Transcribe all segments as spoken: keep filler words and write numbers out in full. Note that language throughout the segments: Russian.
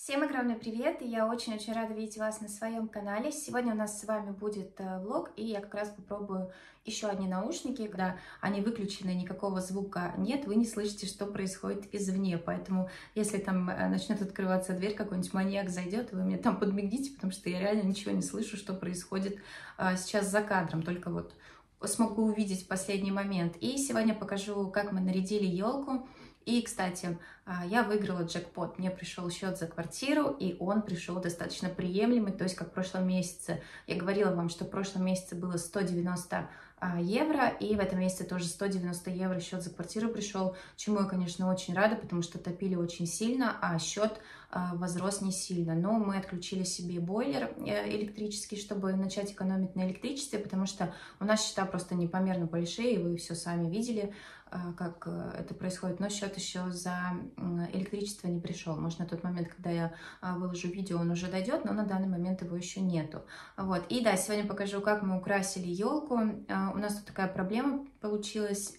Всем огромный привет, и я очень-очень рада видеть вас на своем канале. Сегодня у нас с вами будет э, влог, и я как раз попробую еще одни наушники. Когда они выключены, никакого звука нет, вы не слышите, что происходит извне. Поэтому, если там э, начнет открываться дверь, какой-нибудь маньяк зайдет, вы мне там подмигните, потому что я реально ничего не слышу, что происходит э, сейчас за кадром. Только вот смогу увидеть в последний момент. И сегодня покажу, как мы нарядили елку. И, кстати, я выиграла джекпот. Мне пришел счет за квартиру, и он пришел достаточно приемлемый. То есть, как в прошлом месяце, я говорила вам, что в прошлом месяце было сто девяносто евро, и в этом месяце тоже сто девяносто евро счет за квартиру пришел, чему я, конечно, очень рада, потому что топили очень сильно, а счет возрос не сильно. Но мы отключили себе бойлер электрический, чтобы начать экономить на электричестве, потому что у нас счета просто непомерно большие, и вы все сами видели, как это происходит, но счет еще за электричество не пришел. Может, на тот момент, когда я выложу видео, он уже дойдет, но на данный момент его еще нету. Вот. И да, сегодня покажу, как мы украсили елку. У нас тут такая проблема получилась.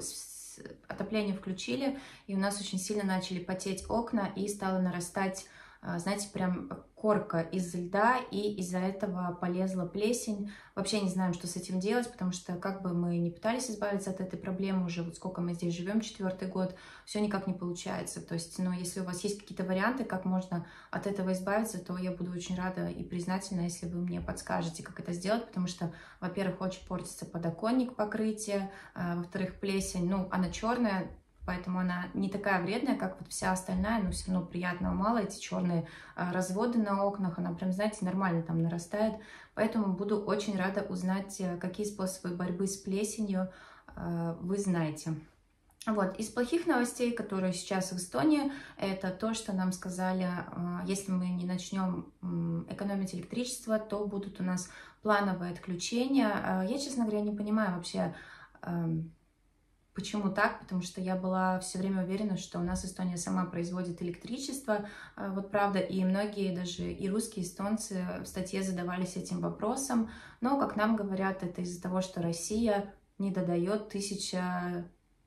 Отопление включили, и у нас очень сильно начали потеть окна, и стало нарастать, знаете, прям корка из льда, и из-за этого полезла плесень. Вообще не знаем, что с этим делать, потому что как бы мы не пытались избавиться от этой проблемы, уже вот сколько мы здесь живем, четвертый год, все никак не получается. То есть, ну, если у вас есть какие-то варианты, как можно от этого избавиться, то я буду очень рада и признательна, если вы мне подскажете, как это сделать, потому что, во-первых, очень портится подоконник, покрытие, а, во-вторых, плесень, ну, она черная, поэтому она не такая вредная, как вот вся остальная, но все равно приятного мало. Эти черные разводы на окнах, она прям, знаете, нормально там нарастает. Поэтому буду очень рада узнать, какие способы борьбы с плесенью вы знаете. Вот, из плохих новостей, которые сейчас в Эстонии, это то, что нам сказали, если мы не начнем экономить электричество, то будут у нас плановые отключения. Я, честно говоря, не понимаю вообще, почему так? Потому что я была все время уверена, что у нас Эстония сама производит электричество, вот правда, и многие, даже и русские эстонцы в статье задавались этим вопросом, но, как нам говорят, это из-за того, что Россия не додает тысяча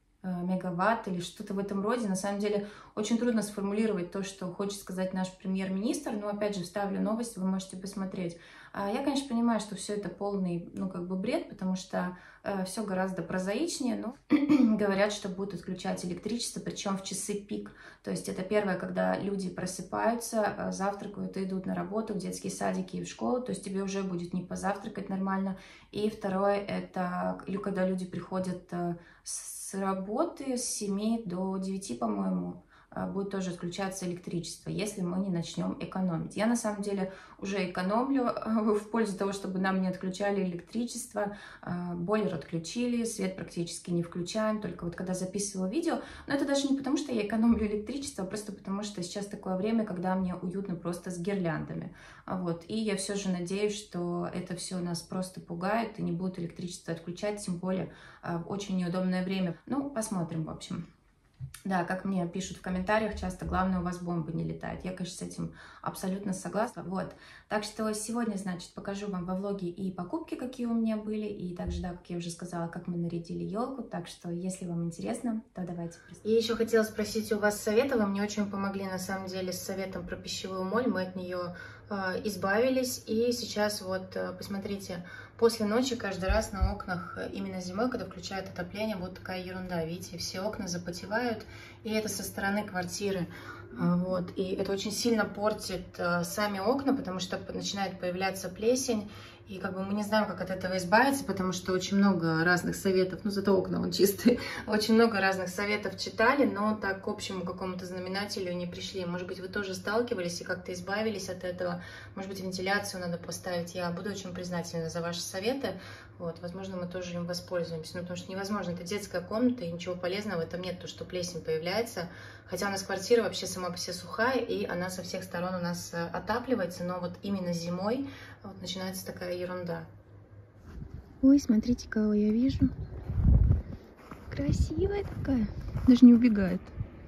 мегаватт или что-то в этом роде. На самом деле очень трудно сформулировать то, что хочет сказать наш премьер-министр, но опять же вставлю новость, вы можете посмотреть. Я, конечно, понимаю, что все это полный, ну, как бы бред, потому что э, все гораздо прозаичнее, но говорят, что будут отключать электричество, причем в часы пик. То есть это первое, когда люди просыпаются, завтракают и идут на работу, в детские садики и в школу, то есть тебе уже будет не позавтракать нормально. И второе, это когда люди приходят с работы с семи до девяти, по-моему, будет тоже отключаться электричество, если мы не начнем экономить. Я на самом деле уже экономлю в пользу того, чтобы нам не отключали электричество. Бойлер отключили, свет практически не включаем, только вот когда записываю видео. Но это даже не потому, что я экономлю электричество, а просто потому, что сейчас такое время, когда мне уютно просто с гирляндами. Вот. И я все же надеюсь, что это все нас просто пугает и не будут электричество отключать, тем более в очень неудобное время. Ну, посмотрим, в общем. Да, как мне пишут в комментариях, часто главное, у вас бомбы не летают. Я, конечно, с этим абсолютно согласна. Вот. Так что сегодня, значит, покажу вам во влоге и покупки, какие у меня были, и также, да, как я уже сказала, как мы нарядили елку. Так что, если вам интересно, то давайте приступим. И еще хотела спросить у вас совета. Вы мне очень помогли, на самом деле, с советом про пищевую моль. Мы от нее э, избавились. И сейчас вот, э, посмотрите, после ночи каждый раз на окнах, именно зимой, когда включают отопление, вот такая ерунда. Видите, все окна запотевают, и это со стороны квартиры. Вот. И это очень сильно портит сами окна, потому что начинает появляться плесень. И как бы мы не знаем, как от этого избавиться, потому что очень много разных советов, ну зато окна вон чистые, очень много разных советов читали, но так к общему какому-то знаменателю не пришли. Может быть, вы тоже сталкивались и как-то избавились от этого. Может быть, вентиляцию надо поставить. Я буду очень признательна за ваши советы. Вот, возможно, мы тоже им воспользуемся, ну, потому что невозможно. Это детская комната, и ничего полезного в этом нет, то, что плесень появляется. Хотя у нас квартира вообще сама по себе сухая, и она со всех сторон у нас отапливается, но вот именно зимой вот начинается такая ерунда. Ой, смотрите, кого я вижу. Красивая такая. Даже не убегает.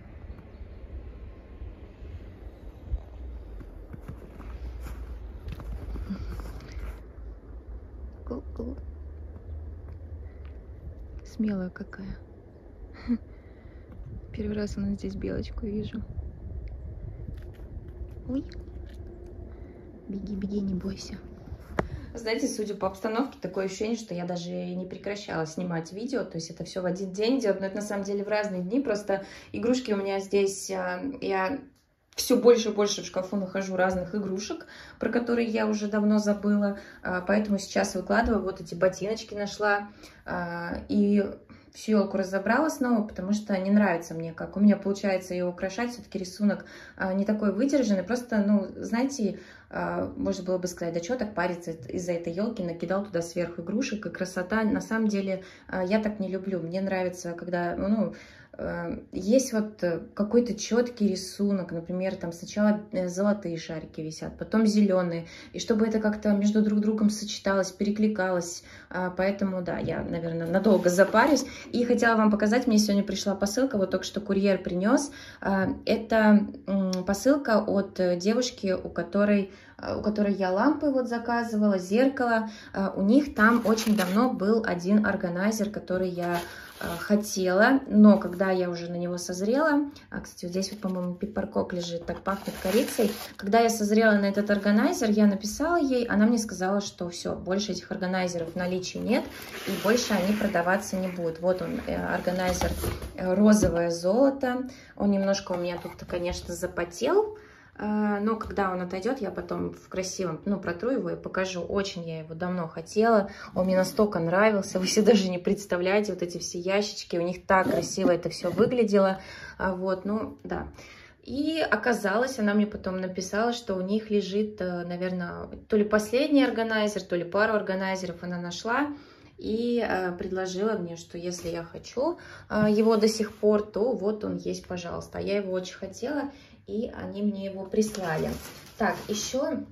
Ку-ку. Смелая какая. Первый раз у нас здесь белочку вижу. Ой. Беги, беги, не бойся. Знаете, судя по обстановке, такое ощущение, что я даже не прекращала снимать видео, то есть это все в один день делать, но это на самом деле в разные дни, просто игрушки у меня здесь, я все больше и больше в шкафу нахожу разных игрушек, про которые я уже давно забыла, поэтому сейчас выкладываю, вот эти ботиночки нашла, и всю елку разобрала снова, потому что не нравится мне, как у меня получается ее украшать, все-таки рисунок не такой выдержанный, просто, ну, знаете, можно было бы сказать, да что так париться из-за этой елки, накидал туда сверху игрушек, и красота, на самом деле, я так не люблю, мне нравится, когда, ну, есть вот какой-то четкий рисунок, например, там сначала золотые шарики висят, потом зеленые, и чтобы это как-то между друг другом сочеталось, перекликалось, поэтому, да, я, наверное, надолго запарюсь. И хотела вам показать, мне сегодня пришла посылка, вот только что курьер принес, это посылка от девушки, у которой, у которой я лампы вот заказывала, зеркало, у них там очень давно был один органайзер, который я хотела, но когда я уже на него созрела, а, кстати, вот здесь вот, по-моему, пепперкок лежит, так пахнет корицей, когда я созрела на этот органайзер, я написала ей, она мне сказала, что все, больше этих органайзеров в наличии нет, и больше они продаваться не будут. Вот он, органайзер розовое золото, он немножко у меня тут, конечно, запотел, но когда он отойдет, я потом в красивом, ну, протру его и покажу. Очень я его давно хотела, он мне настолько нравился, вы себе даже не представляете, вот эти все ящички, у них так красиво это все выглядело, вот, ну, да. И оказалось, она мне потом написала, что у них лежит, наверное, то ли последний органайзер, то ли пару органайзеров она нашла, и э, предложила мне, что если я хочу э, его до сих пор, то вот он есть, пожалуйста. Я его очень хотела, и они мне его прислали. Так, еще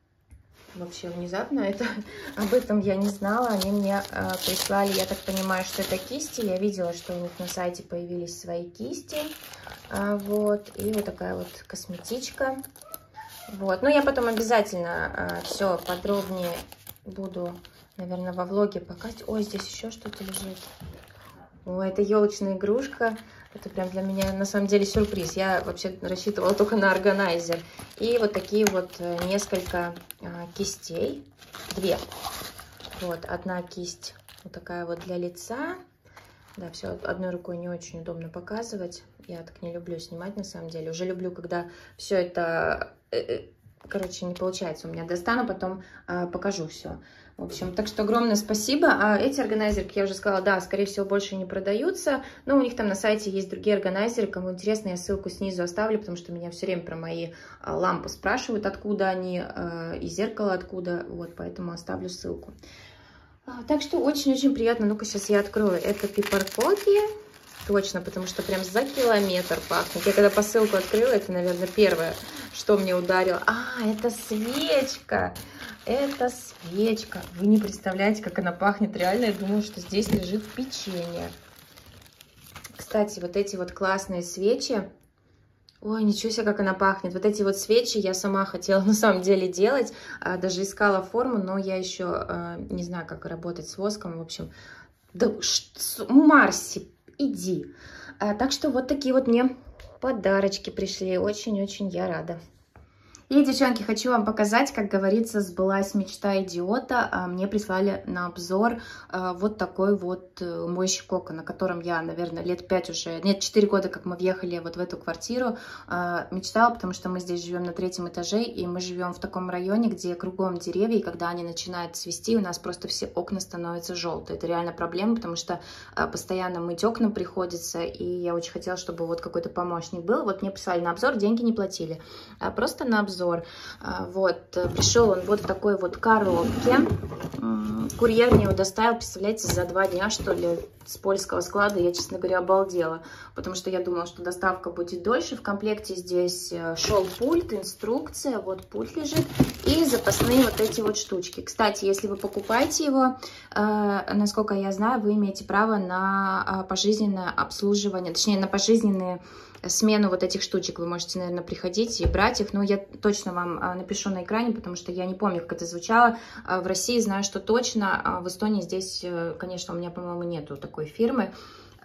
вообще внезапно, это, об этом я не знала, они мне э, прислали, я так понимаю, что это кисти, я видела, что у них на сайте появились свои кисти, э, вот, и вот такая вот косметичка, вот, ну я потом обязательно э, все подробнее буду, наверное, во влоге показать. Ой, здесь еще что-то лежит. О, это елочная игрушка. Это прям для меня, на самом деле, сюрприз. Я вообще рассчитывала только на органайзер. И вот такие вот несколько а, кистей. Две. Вот, одна кисть вот такая вот для лица. Да, все одной рукой не очень удобно показывать. Я так не люблю снимать, на самом деле. Уже люблю, когда все это... Короче, не получается у меня. Достану, потом а, покажу все. В общем, так что огромное спасибо. А эти органайзеры, как я уже сказала, да, скорее всего, больше не продаются. Но у них там на сайте есть другие органайзеры. Кому интересно, я ссылку снизу оставлю, потому что меня все время про мои а, лампы спрашивают, откуда они, а, и зеркало откуда. Вот, поэтому оставлю ссылку. А, так что очень-очень приятно. Ну-ка, сейчас я открою. Это пепперкоки. Точно, потому что прям за километр пахнет. Я когда посылку открыла, это, наверное, первое, что мне ударило. А, это свечка. Это свечка. Вы не представляете, как она пахнет. Реально, я думала, что здесь лежит печенье. Кстати, вот эти вот классные свечи. Ой, ничего себе, как она пахнет. Вот эти вот свечи я сама хотела на самом деле делать. Даже искала форму, но я еще не знаю, как работать с воском. В общем, да, Марси, иди. А, так что вот такие вот мне подарочки пришли. Очень-очень я рада. И, девчонки, хочу вам показать, как говорится, сбылась мечта идиота. Мне прислали на обзор вот такой вот моющий кокон, на котором я, наверное, лет пять уже, нет, четыре года, как мы въехали вот в эту квартиру, мечтала, потому что мы здесь живем на третьем этаже, и мы живем в таком районе, где кругом деревья, и когда они начинают цвести, у нас просто все окна становятся желтые. Это реально проблема, потому что постоянно мыть окна приходится, и я очень хотела, чтобы вот какой-то помощник был. Вот мне прислали на обзор, деньги не платили, просто на обзор. Вот, пришел он вот в такой вот коробке. Курьер мне его доставил, представляете, за два дня, что ли, с польского склада. Я, честно говоря, обалдела, потому что я думала, что доставка будет дольше. В комплекте здесь шел пульт, инструкция, вот пульт лежит, и запасные вот эти вот штучки. Кстати, если вы покупаете его, э, насколько я знаю, вы имеете право на пожизненное обслуживание, точнее, на пожизненные смену вот этих штучек. Вы можете, наверное, приходить и брать их. Но я точно вам напишу на экране, потому что я не помню, как это звучало. В России знаю, что точно. В Эстонии здесь, конечно, у меня, по-моему, нету такой фирмы.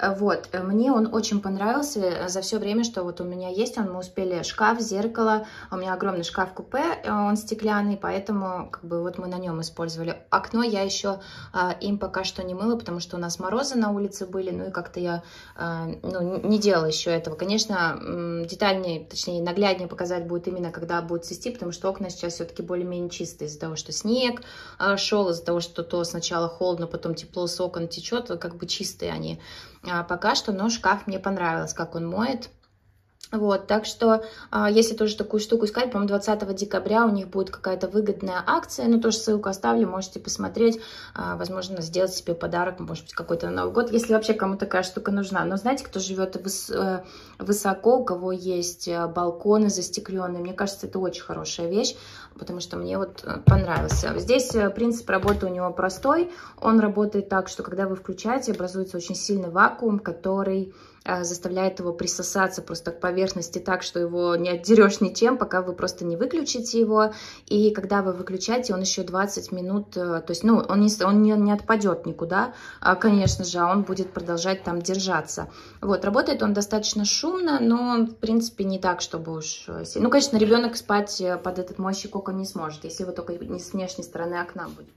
Вот, мне он очень понравился за все время, что вот у меня есть он. Мы успели шкаф, зеркало, у меня огромный шкаф-купе, он стеклянный, поэтому как бы вот мы на нем использовали. Окно я еще а, им пока что не мыла, потому что у нас морозы на улице были, ну и как-то я а, ну, не делала еще этого. Конечно, детальнее, точнее нагляднее показать будет именно, когда будет цвести, потому что окна сейчас все-таки более-менее чистые из-за того, что снег а, шел, из-за того, что то сначала холодно, потом тепло с окон течет, как бы чистые они. А, пока что, но шкаф мне понравилось, как он моет. Вот, так что, а, если тоже такую штуку искать, по-моему, двадцатого декабря у них будет какая-то выгодная акция, ну, тоже ссылку оставлю, можете посмотреть, а, возможно, сделать себе подарок, может быть, какой-то на Новый год, если вообще кому такая штука нужна. Но знаете, кто живет выс высоко, у кого есть балконы застекленные, мне кажется, это очень хорошая вещь, потому что мне вот понравился. Здесь принцип работы у него простой, он работает так, что когда вы включаете, образуется очень сильный вакуум, который заставляет его присосаться просто к поверхности так, что его не отдерешь ничем, пока вы просто не выключите его. И когда вы выключаете, он еще двадцать минут, то есть, ну, он не, он не, не отпадет никуда, конечно же, а он будет продолжать там держаться. Вот, работает он достаточно шумно, но, в принципе, не так, чтобы уж... Ну, конечно, ребенок спать под этот моющий кокон не сможет, если его только не с внешней стороны окна будет.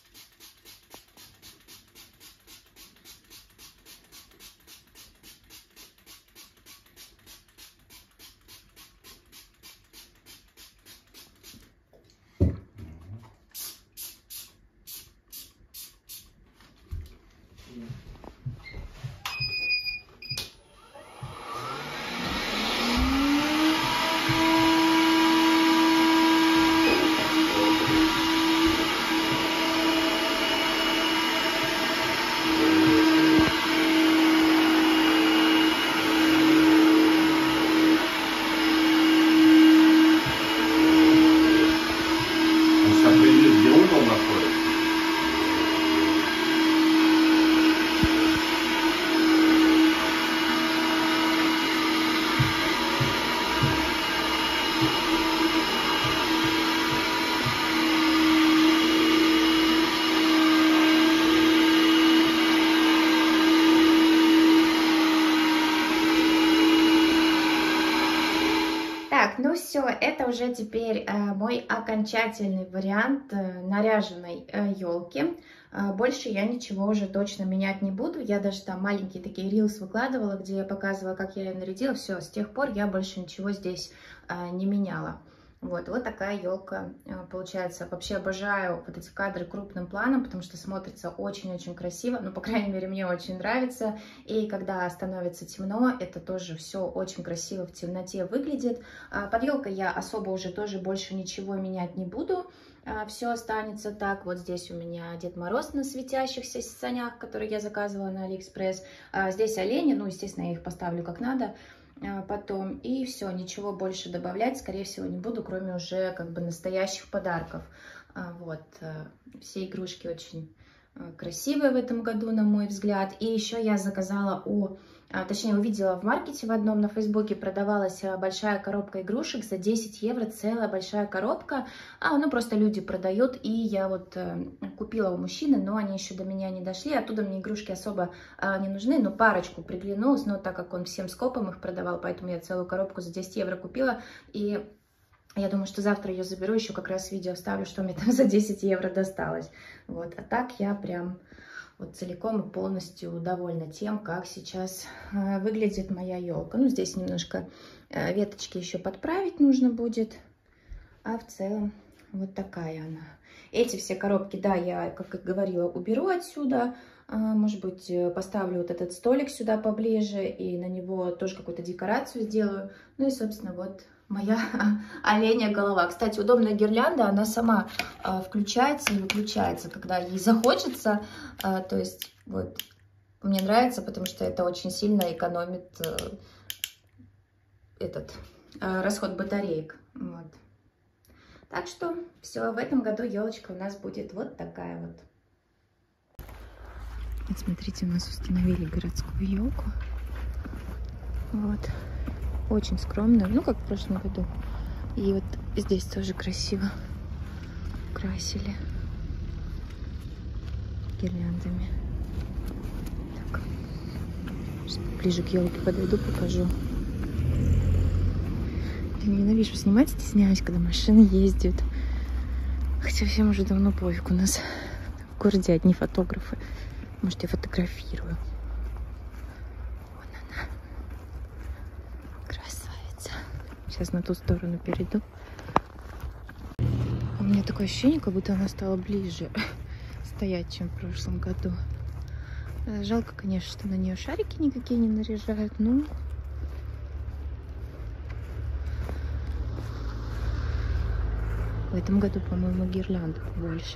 Ну все, это уже теперь э, мой окончательный вариант э, наряженной э, елки. Э, больше я ничего уже точно менять не буду. Я даже там маленькие такие рилс выкладывала, где я показывала, как я ее нарядила. Все, с тех пор я больше ничего здесь э, не меняла. Вот, вот такая елка получается. Вообще обожаю вот эти кадры крупным планом, потому что смотрится очень-очень красиво. Ну, по крайней мере, мне очень нравится. И когда становится темно, это тоже все очень красиво в темноте выглядит. Под елкой я особо уже тоже больше ничего менять не буду. Все останется так. Вот здесь у меня Дед Мороз на светящихся санях, которые я заказывала на Алиэкспресс. Здесь олени, ну, естественно, я их поставлю как надо. Потом, и все, ничего больше добавлять, скорее всего, не буду, кроме уже как бы настоящих подарков. Вот, все игрушки очень красивые в этом году, на мой взгляд. И еще я заказала у, точнее, увидела в маркете в одном на Фейсбуке, продавалась большая коробка игрушек за десять евро, целая большая коробка. А, ну, просто люди продают, и я вот купила у мужчины, но они еще до меня не дошли. Оттуда мне игрушки особо не нужны, но парочку приглянулась, но так как он всем скопом их продавал, поэтому я целую коробку за десять евро купила. И я думаю, что завтра ее заберу, еще как раз видео вставлю, что мне там за десять евро досталось. Вот, а так я прям вот целиком и полностью довольна тем, как сейчас э, выглядит моя елка. Ну, здесь немножко э, веточки еще подправить нужно будет, а в целом вот такая она. Эти все коробки, да, я, как и говорила, уберу отсюда. Э, может быть, поставлю вот этот столик сюда поближе и на него тоже какую-то декорацию сделаю. Ну и, собственно, вот моя оленья голова. Кстати, удобная гирлянда, она сама э, включается и выключается, когда ей захочется. Э, то есть, вот, мне нравится, потому что это очень сильно экономит э, этот э, расход батареек. Вот. Так что все, в этом году елочка у нас будет вот такая вот. Вот смотрите, у нас установили городскую елку. Вот. Очень скромную, ну, как в прошлом году. И вот здесь тоже красиво красили гирляндами. Так. Сейчас ближе к елке подойду, покажу. Я ненавижу снимать, стесняюсь, когда машины ездят. Хотя всем уже давно пофиг, у нас в городе одни фотографы. Может, я фотографирую. Вон она. Красавица. Сейчас на ту сторону перейду. У меня такое ощущение, как будто она стала ближе стоять, чем в прошлом году. Жалко, конечно, что на нее шарики никакие не наряжают, но... В этом году, по-моему, гирлянд больше.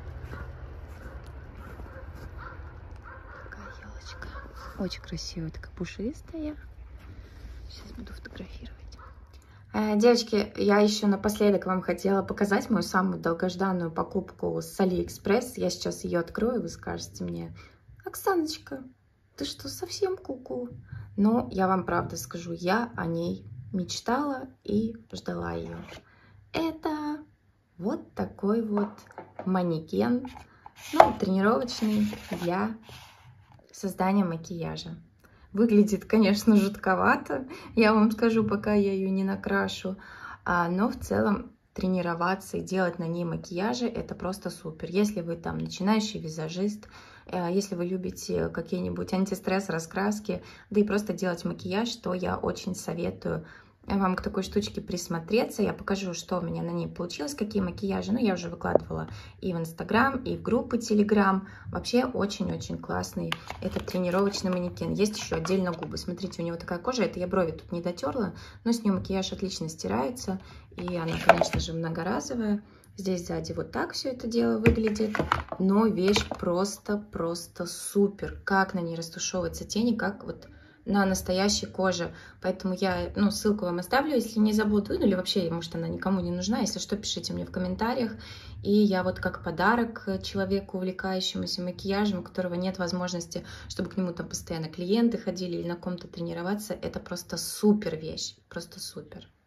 Такая елочка. Очень красивая, такая пушистая. Сейчас буду фотографировать. Девочки, я еще напоследок вам хотела показать мою самую долгожданную покупку с Алиэкспресс. Я сейчас ее открою, вы скажете мне: Оксаночка, ты что, совсем куку? Но я вам правда скажу, я о ней мечтала и ждала ее. Это вот такой вот манекен, ну, тренировочный для создания макияжа. Выглядит, конечно, жутковато, я вам скажу, пока я ее не накрашу, а, но в целом тренироваться и делать на ней макияжи — это просто супер. Если вы там начинающий визажист, если вы любите какие-нибудь антистресс, раскраски, да и просто делать макияж, то я очень советую вам к такой штучке присмотреться. Я покажу, что у меня на ней получилось, какие макияжи. Ну, я уже выкладывала и в Инстаграм, и в группы Телеграм. Вообще очень-очень классный этот тренировочный манекен. Есть еще отдельно губы. Смотрите, у него такая кожа. Это я брови тут не дотерла, но с нее макияж отлично стирается. И она, конечно же, многоразовая. Здесь сзади вот так все это дело выглядит. Но вещь просто-просто супер. Как на ней растушевываются тени, как вот на настоящей коже. Поэтому я, ну, ссылку вам оставлю, если не забуду. Ну, или вообще, может, она никому не нужна. Если что, пишите мне в комментариях. И я вот как подарок человеку, увлекающемуся макияжем, у которого нет возможности, чтобы к нему там постоянно клиенты ходили или на ком-то тренироваться, это просто супер вещь. Просто супер.